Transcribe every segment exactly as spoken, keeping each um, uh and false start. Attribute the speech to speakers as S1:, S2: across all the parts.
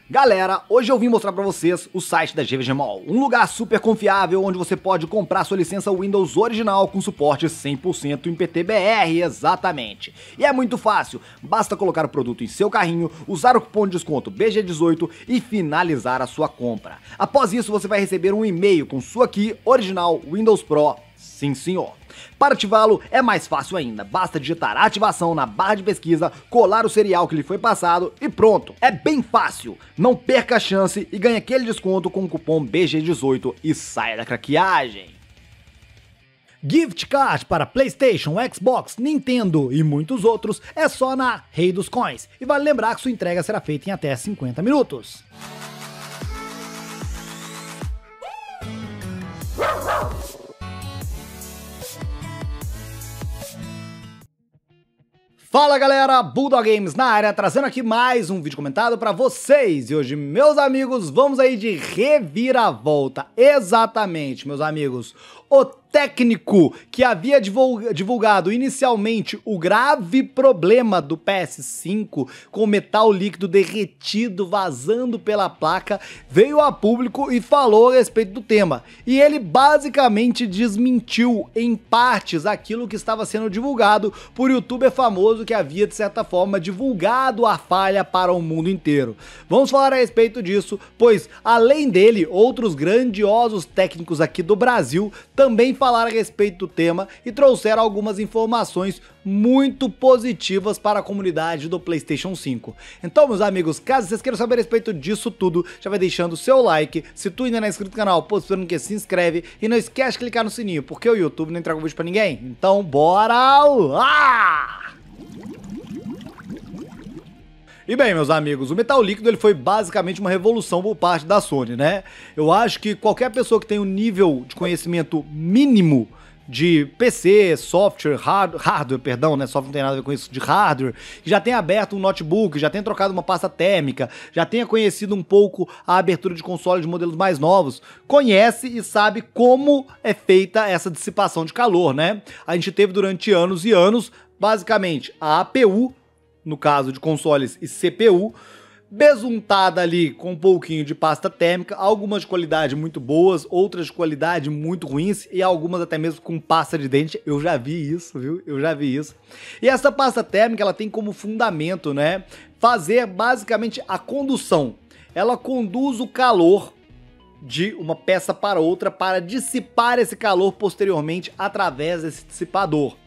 S1: Galera, hoje eu vim mostrar pra vocês o site da G V G Mall, um lugar super confiável onde você pode comprar sua licença Windows original com suporte cem por cento em P T B R, exatamente. E é muito fácil, basta colocar o produto em seu carrinho, usar o cupom de desconto B G dezoito e finalizar a sua compra. Após isso você vai receber um e-mail com sua key original Windows Pro, sim senhor. Para ativá-lo é mais fácil ainda, basta digitar ativação na barra de pesquisa, colar o serial que lhe foi passado e pronto. É bem fácil, não perca a chance e ganhe aquele desconto com o cupom B G dezoito e saia da craqueagem. Gift card para PlayStation, Xbox, Nintendo e muitos outros é só na Rei dos Coins. E vale lembrar que sua entrega será feita em até cinquenta minutos. Fala galera, Bulldog Games na área, trazendo aqui mais um vídeo comentado pra vocês. E hoje, meus amigos, vamos aí de reviravolta. Exatamente, meus amigos. O técnico que havia divulgado inicialmente o grave problema do P S cinco com metal líquido derretido vazando pela placa veio a público e falou a respeito do tema. E ele basicamente desmentiu em partes aquilo que estava sendo divulgado por youtuber famoso que havia de certa forma divulgado a falha para o mundo inteiro. Vamos falar a respeito disso, pois além dele, outros grandiosos técnicos aqui do Brasil também falaram a respeito do tema e trouxeram algumas informações muito positivas para a comunidade do PlayStation cinco. Então, meus amigos, caso vocês queiram saber a respeito disso tudo, já vai deixando o seu like. Se tu ainda não é inscrito no canal, pô, esperando que se inscreve e não esquece de clicar no sininho, porque o YouTube não entrega o vídeo pra ninguém. Então, bora lá! E bem, meus amigos, o metal líquido ele foi basicamente uma revolução por parte da Sony, né? Eu acho que qualquer pessoa que tem um nível de conhecimento mínimo de P C, software, hard, hardware, perdão, né? Software não tem nada a ver com isso, de hardware, que já tenha aberto um notebook, já tenha trocado uma pasta térmica, já tenha conhecido um pouco a abertura de console de modelos mais novos, conhece e sabe como é feita essa dissipação de calor, né? A gente teve durante anos e anos, basicamente, a A P U, no caso de consoles e C P U, besuntada ali com um pouquinho de pasta térmica, algumas de qualidade muito boas, outras de qualidade muito ruins e algumas até mesmo com pasta de dente. Eu já vi isso, viu? Eu já vi isso. E essa pasta térmica, ela tem como fundamento, né, fazer basicamente a condução. Ela conduz o calor de uma peça para outra para dissipar esse calor posteriormente através desse dissipador.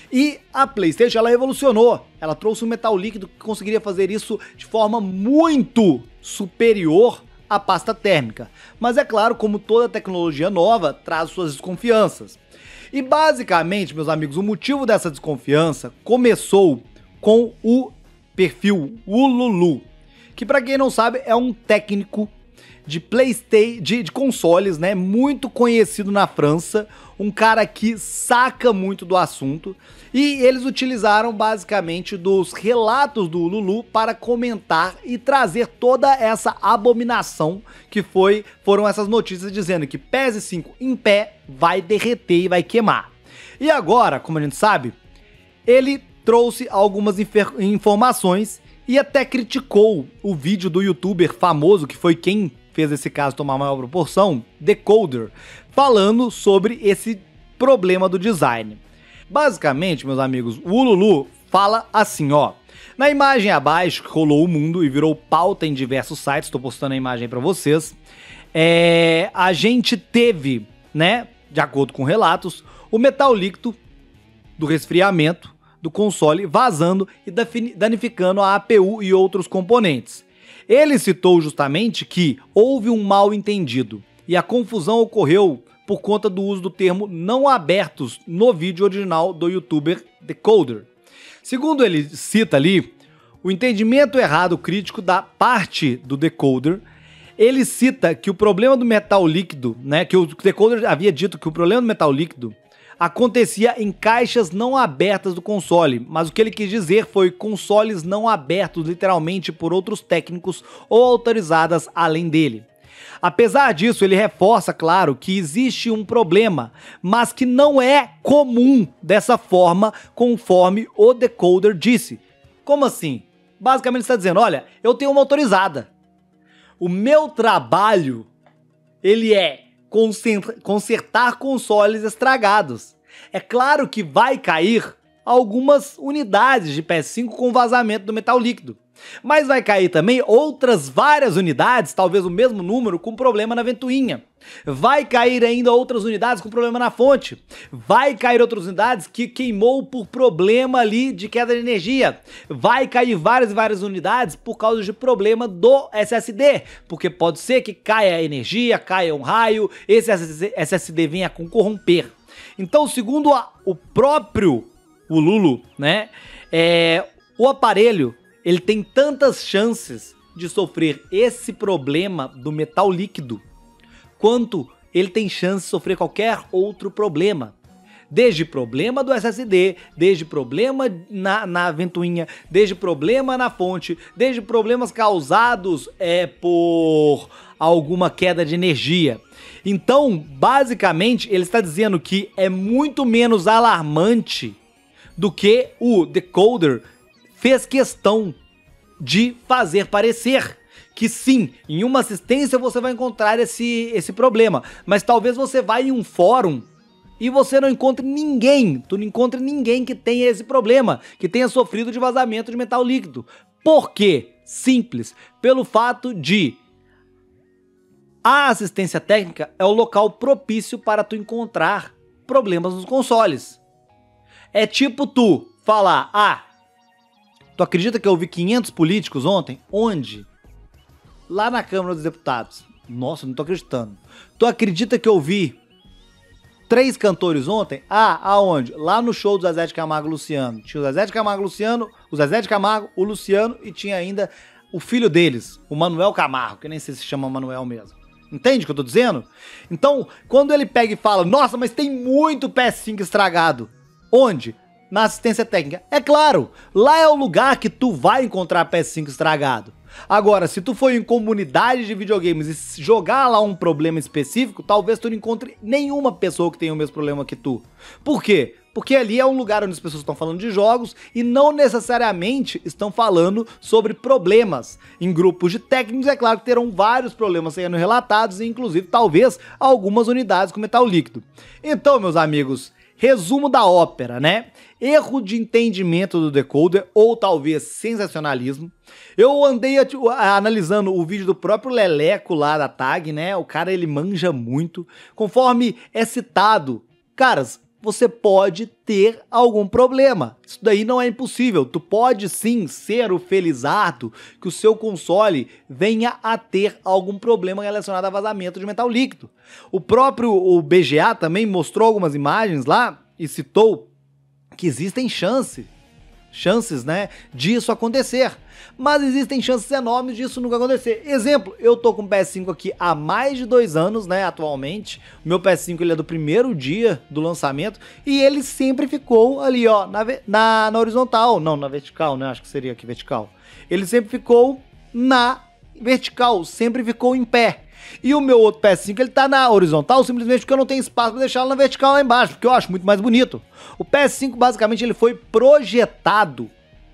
S1: E a PlayStation, ela revolucionou, ela trouxe um metal líquido que conseguiria fazer isso de forma muito superior à pasta térmica. Mas é claro, como toda tecnologia nova, traz suas desconfianças. E basicamente, meus amigos, o motivo dessa desconfiança começou com o perfil Ululu, que para quem não sabe é um técnico de PlayStation, de, de consoles, né, muito conhecido na França, um cara que saca muito do assunto, e eles utilizaram basicamente dos relatos do Lulu para comentar e trazer toda essa abominação que foi, foram essas notícias dizendo que P S cinco em pé vai derreter e vai queimar. E agora, como a gente sabe, ele trouxe algumas informações e até criticou o vídeo do youtuber famoso, que foi quem fez esse caso tomar maior proporção, Decoder, falando sobre esse problema do design. Basicamente, meus amigos, o Ululu fala assim, ó. Na imagem abaixo, que rolou o mundo e virou pauta em diversos sites, estou postando a imagem para vocês, é, a gente teve, né, de acordo com relatos, o metal líquido do resfriamento do console vazando e danificando a A P U e outros componentes. Ele citou justamente que houve um mal entendido e a confusão ocorreu por conta do uso do termo não abertos no vídeo original do youtuber Decoder. Segundo ele cita ali, o entendimento errado crítico da parte do Decoder, ele cita que o problema do metal líquido, né, que o Decoder havia dito que o problema do metal líquido acontecia em caixas não abertas do console, mas o que ele quis dizer foi consoles não abertos literalmente por outros técnicos ou autorizadas além dele. Apesar disso, ele reforça, claro, que existe um problema, mas que não é comum dessa forma, conforme o Decoder disse. Como assim? Basicamente está dizendo, olha, eu tenho uma autorizada. O meu trabalho, ele é consertar consoles estragados. É claro que vai cair algumas unidades de P S cinco com vazamento do metal líquido. Mas vai cair também outras várias unidades, talvez o mesmo número, com problema na ventoinha. Vai cair ainda outras unidades com problema na fonte. Vai cair outras unidades que queimou por problema ali de queda de energia. Vai cair várias e várias unidades por causa de problema do S S D. Porque pode ser que caia a energia, caia um raio, esse S S D venha a corromper. Então, segundo a, o próprio o Lulu, né, é, o aparelho ele tem tantas chances de sofrer esse problema do metal líquido quanto ele tem chance de sofrer qualquer outro problema. Desde problema do S S D, desde problema na, na ventoinha, desde problema na fonte, desde problemas causados é, por alguma queda de energia. Então, basicamente, ele está dizendo que é muito menos alarmante do que o decoder fez questão de fazer parecer. Que sim, em uma assistência você vai encontrar esse, esse problema, mas talvez você vá em um fórum e você não encontre ninguém, tu não encontre ninguém que tenha esse problema, que tenha sofrido de vazamento de metal líquido. Por quê? Simples, pelo fato de a assistência técnica é o local propício para tu encontrar problemas nos consoles. É tipo tu falar, ah, tu acredita que eu vi quinhentos políticos ontem? Onde? Lá na Câmara dos Deputados. Nossa, não tô acreditando. Tu acredita que eu vi três cantores ontem? Ah, aonde? Lá no show do Zezé de Camargo e Luciano. Tinha o Zezé de Camargo e Luciano, o Zezé de Camargo, o Luciano e tinha ainda o filho deles, o Manuel Camargo, que nem sei se chama Manuel mesmo. Entende o que eu tô dizendo? Então, quando ele pega e fala, nossa, mas tem muito P S cinco estragado. Onde? Na assistência técnica. É claro, lá é o lugar que tu vai encontrar P S cinco estragado. Agora, se tu for em comunidade de videogames e jogar lá um problema específico, talvez tu não encontre nenhuma pessoa que tenha o mesmo problema que tu. Por quê? Porque ali é um lugar onde as pessoas estão falando de jogos e não necessariamente estão falando sobre problemas. Em grupos de técnicos, é claro que terão vários problemas sendo relatados, inclusive talvez algumas unidades com metal líquido. Então, meus amigos, resumo da ópera, né? Erro de entendimento do decoder ou talvez sensacionalismo. Eu andei analisando o vídeo do próprio Leleco lá da tag, né? O cara, ele manja muito. Conforme é citado, caras, você pode ter algum problema. Isso daí não é impossível. Tu pode sim ser o felizardo que o seu console venha a ter algum problema relacionado a vazamento de metal líquido. O próprio o B G A também mostrou algumas imagens lá e citou que existem chances, chances, né, disso acontecer. Mas existem chances enormes disso nunca acontecer. Exemplo, eu tô com o P S cinco aqui há mais de dois anos, né, atualmente. O meu P S cinco ele é do primeiro dia do lançamento e ele sempre ficou ali, ó, na, na, na horizontal. Não, na vertical, né, acho que seria aqui vertical. Ele sempre ficou na vertical, sempre ficou em pé. E o meu outro P S cinco, ele tá na horizontal simplesmente porque eu não tenho espaço para deixá-lo na vertical lá embaixo, porque eu acho muito mais bonito. O P S cinco, basicamente, ele foi projetado,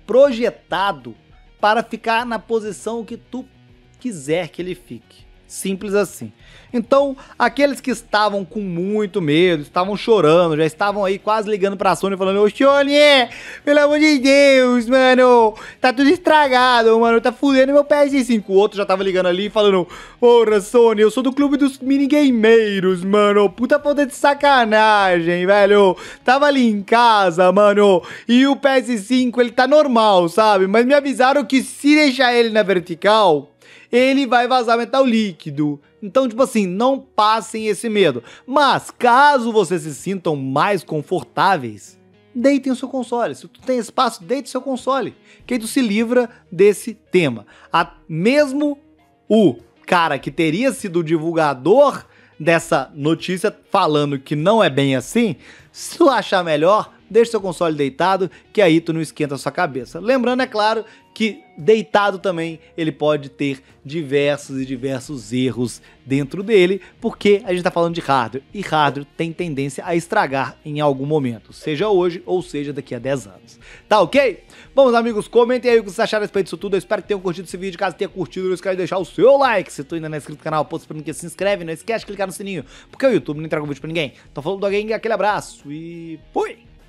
S1: projetado para ficar na posição que tu quiser que ele fique. Simples assim. Então, aqueles que estavam com muito medo, estavam chorando, já estavam aí quase ligando pra Sony falando, ô Sony, pelo amor de Deus, mano, tá tudo estragado, mano, tá fudendo meu P S cinco. O outro já tava ligando ali falando, porra, Sony, eu sou do clube dos minigameiros, mano, puta falta de sacanagem, velho. Tava ali em casa, mano, e o P S cinco, ele tá normal, sabe? Mas me avisaram que se deixar ele na vertical, ele vai vazar metal líquido. Então, tipo assim, não passem esse medo. Mas, caso vocês se sintam mais confortáveis, deitem o seu console. Se tu tem espaço, deite o seu console, que aí tu se livra desse tema. A, mesmo o cara que teria sido o divulgador dessa notícia falando que não é bem assim, se tu achar melhor, deixa seu console deitado, que aí tu não esquenta a sua cabeça. Lembrando, é claro, que deitado também ele pode ter diversos e diversos erros dentro dele, porque a gente tá falando de hardware, e hardware tem tendência a estragar em algum momento, seja hoje ou seja daqui a dez anos. Tá ok? Bom, amigos, comentem aí o que vocês acharam a respeito disso tudo. Eu espero que tenham curtido esse vídeo. Caso tenha curtido, não esquece de deixar o seu like. Se tu ainda não é inscrito no canal, pô, que se inscreve, não esquece de clicar no sininho, porque o YouTube não entrega o vídeo pra ninguém. Tô falando do alguém, aquele abraço e fui!